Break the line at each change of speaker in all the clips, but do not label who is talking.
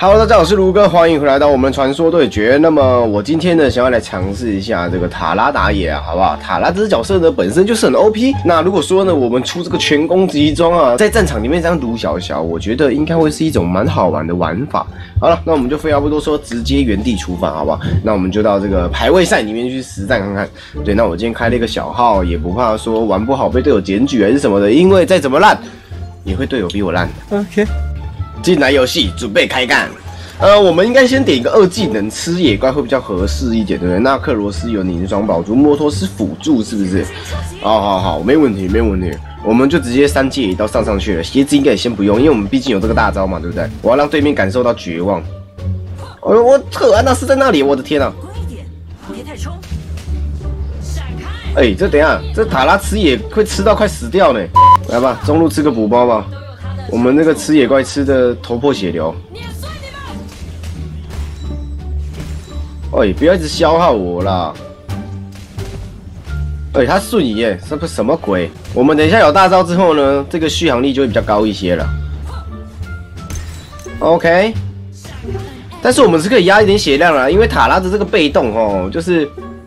Hello， 大家好，我是卢哥，欢迎回来到我们传说对决。那么我今天呢，想要来尝试一下这个塔拉打野啊，好不好？塔拉这只角色呢，本身就是很 OP。那如果说呢，我们出这个全攻击装啊，在战场里面这样撸小小，我觉得应该会是一种蛮好玩的玩法。好了，那我们就废话不多说，直接原地出发，好不好？那我们就到这个排位赛里面去实战看看。对，那我今天开了一个小号，也不怕说玩不好被队友检举还是什么的，因为再怎么烂，也会队友比我烂。OK。 进来游戏，准备开干。我们应该先点一个2技能，吃野怪会比较合适一点，对不对？那克罗斯有凝霜宝珠，摩托是辅助，是不是？好，没问题，没问题。我们就直接3阶一刀上去了，鞋子应该也先不用，因为我们毕竟有这个大招嘛，对不对？我要让对面感受到绝望。我特安娜是在那里，我的天啊！别太冲！这等一下，这塔拉吃野会吃到快死掉呢。来吧，中路吃个补包吧。 我们这个吃野怪吃的头破血流，不要一直消耗我啦！他瞬移耶，什么鬼？我们等一下有大招之后呢，这个续航力就会比较高一些了。OK， 但是我们是可以压一点血量啦，因为塔拉的这个被动哦，就是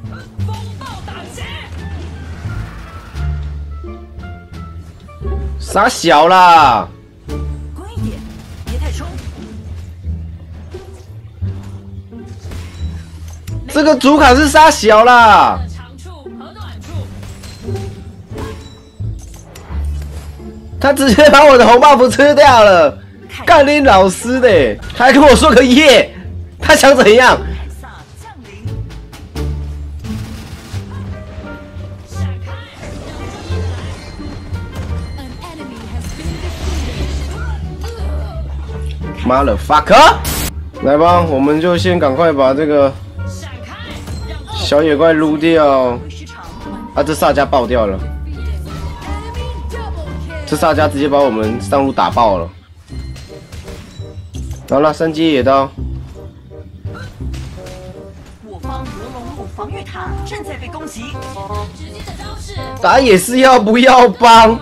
傻小啦。 这个主卡是杀小啦，他直接把我的红 buff 吃掉了，干你老师的，还跟我说个耶，他想怎样？妈的 fuck！ 来吧，我们就先赶快把这个。 小野怪撸掉，这萨迦爆掉了，这萨迦直接把我们上路打爆了。好了，3阶野刀。我方鹅龙路防御塔正在被攻击。打野是要不要帮？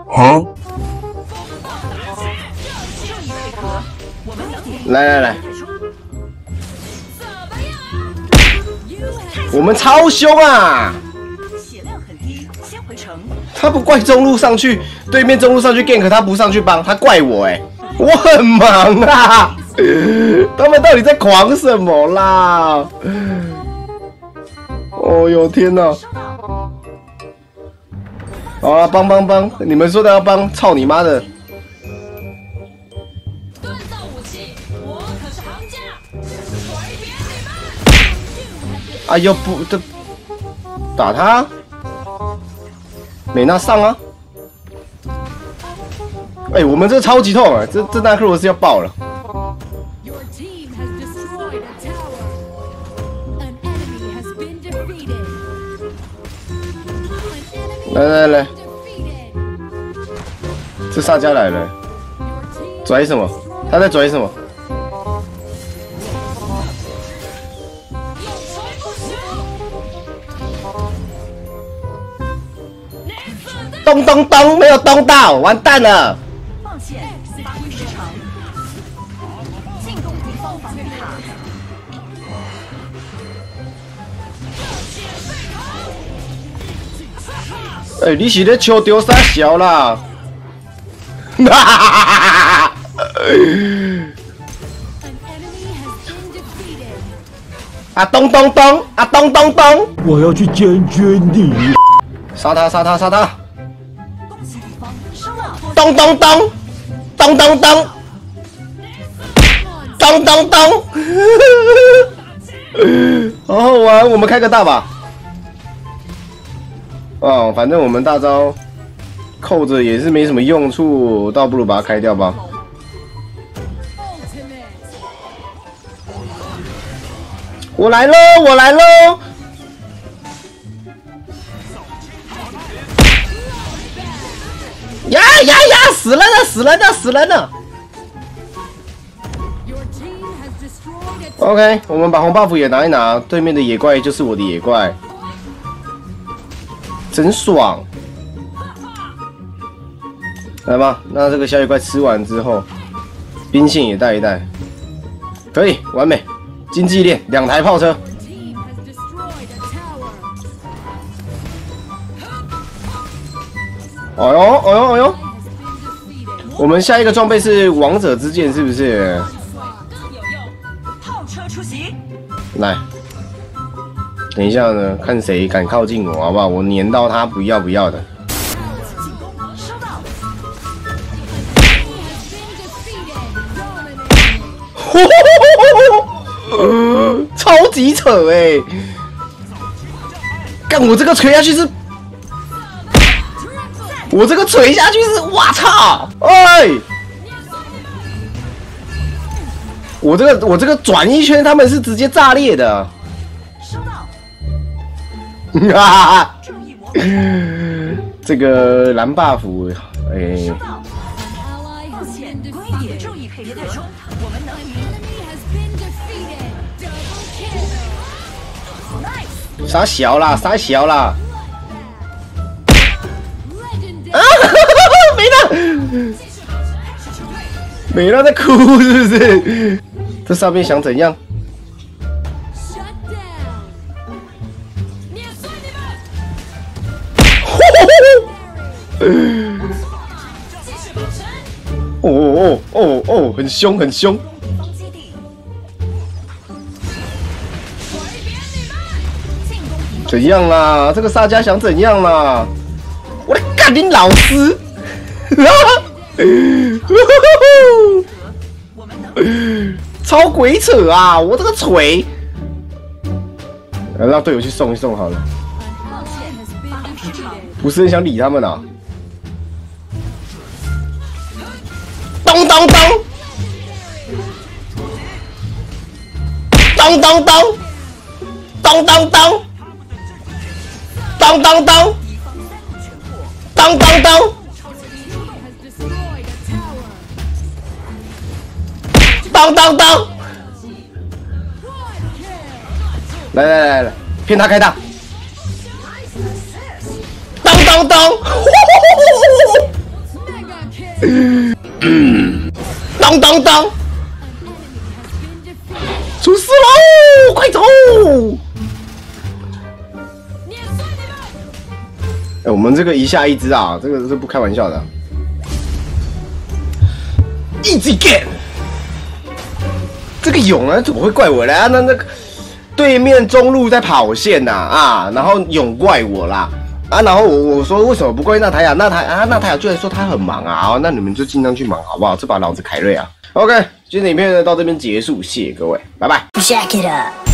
来。 我们超凶啊！血量很低，先回城。他不怪中路上去，对面中路上去 gank， 他不上去帮，他怪我我很忙啊！他们到底在狂什么啦？哦哟天哪！好啊，帮！你们说的要帮，操你妈的！ 哎呦不，这打他，美娜上啊！我们这超级痛啊！这纳克罗斯要爆了！来，这萨迦来了，拽什么？他在拽什么？ 咚，没有咚到，完蛋了！抱歉，发挥失常。进攻敌方防御塔。你是咧笑丢啥小啦？咚！我要去解决你！杀他！咚！好好玩，我们开个大吧。反正我们大招扣着也是没什么用处，倒不如把它开掉吧。我来喽！呀！死人了！ OK， 我们把红 buff 也拿一拿，对面的野怪就是我的野怪，真爽！来吧，那这个小野怪吃完之后，兵线也带一带。 可以，完美，经济链2台炮车。哎呦哎呦哎呦！我们下一个装备是王者之剑，是不是？来，等一下呢，看谁敢靠近我，好不好？我粘到他，不要的。超级扯哎！干我这个锤下去是，我这个锤下去是，我操！哎，我这个转一圈，他们是直接炸裂的。哈哈，这个蓝 buff， 哎。傻小啦，傻小啦！啊，没了，没了，在哭是不是？这上面想怎样？哦，很凶很凶。怎样啦？这个萨迦想怎样啦？我的干你老师！超鬼扯啊！我这个锤，让队友去送一送好了。不是很想理他们啊。咚咚咚！咚咚咚！咚咚咚！当当当，当当当，当当当，来，骗他开大，当当当，当当当，出事喽！快走！哎，我们这个一下一只啊，这个是不开玩笑的。Easy game， 这个勇啊，怎么会怪我呢？那个对面中路在跑线呐啊，然后勇怪我啦啊，然后我说为什么不怪那台亚？那台亚居然说他很忙啊，好，那你们就尽量去忙好不好？这把老子凯瑞啊。OK， 今天的影片呢到这边结束，谢谢各位，拜拜。Jack it up。